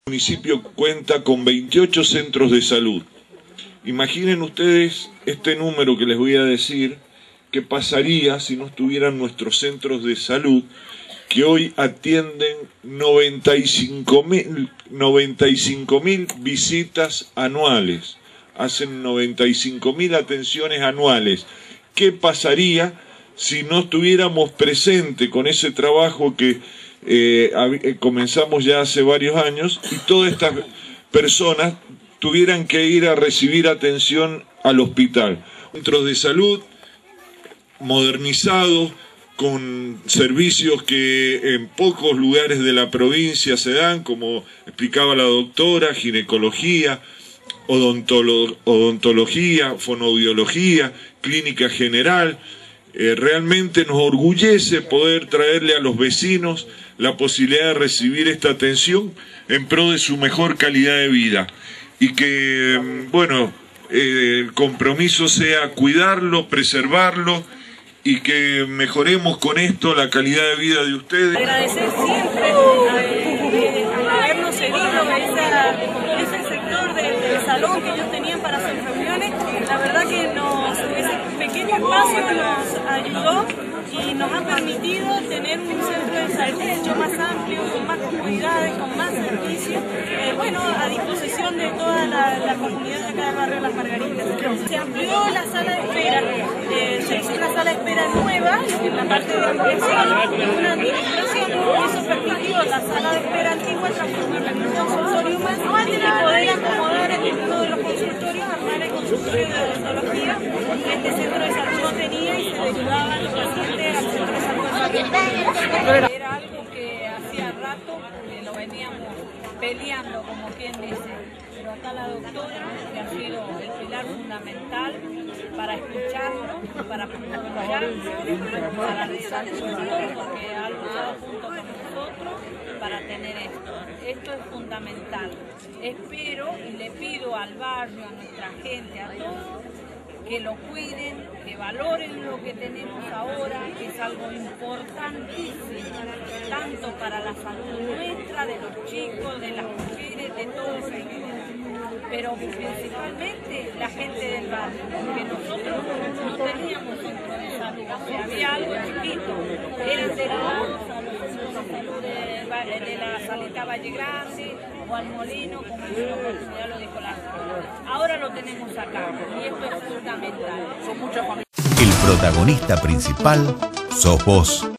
El municipio cuenta con 28 centros de salud. Imaginen ustedes este número que les voy a decir, qué pasaría si no estuvieran nuestros centros de salud, que hoy atienden 95.000 visitas anuales, hacen 95.000 atenciones anuales. ¿Qué pasaría si no estuviéramos presentes con ese trabajo que comenzamos ya hace varios años y todas estas personas tuvieran que ir a recibir atención al hospital? Centros de salud modernizados, con servicios que en pocos lugares de la provincia se dan, como explicaba la doctora: ginecología, odontología, fonoaudiología, clínica general. Realmente nos orgullece poder traerle a los vecinos la posibilidad de recibir esta atención en pro de su mejor calidad de vida. Y que, bueno, el compromiso sea cuidarlo, preservarlo, y que mejoremos con esto la calidad de vida de ustedes. Agradecer siempre habernos cedido ese sector del salón que ellos tenían para sus reuniones. La verdad que ese pequeño espacio nos ayudó y nos ha permitido tener un centro de salud mucho más amplio, con más comodidades, con más servicios, a disposición de toda la comunidad de acá del barrio Las Margaritas. Se amplió la sala de espera, se hizo una sala de espera nueva en la parte de ampliación, una administración, y eso permitió la sala de espera antigua transformarla en un consultorio más y poder acomodar en uno de los consultorios, armar el consultorio de odontología que este centro de salud no tenía, y se le ayudaba a los pacientes al centro de salud. Era algo que hacía rato que lo veníamos peleando, como quien dice, pero acá la doctora, que ha sido el pilar fundamental para escucharnos, para apoyarnos, para rezar juntos, porque ha luchado junto con nosotros para tener esto. Esto es fundamental. Espero y le pido al barrio, a nuestra gente, a todos, que lo cuiden, que valoren lo que tenemos ahora, que es algo importantísimo, tanto para la salud nuestra, de los chicos, de las mujeres, de todos ellos, pero principalmente la gente del barrio, porque nosotros no teníamos centro de salud, o sea, había algo chiquito, eran derivados a los centros de salud de la Salita Valle Grande o al Molino, como ya lo dijo la doctora. Ahora lo tenemos acá y esto es fundamental. El protagonista principal sos vos.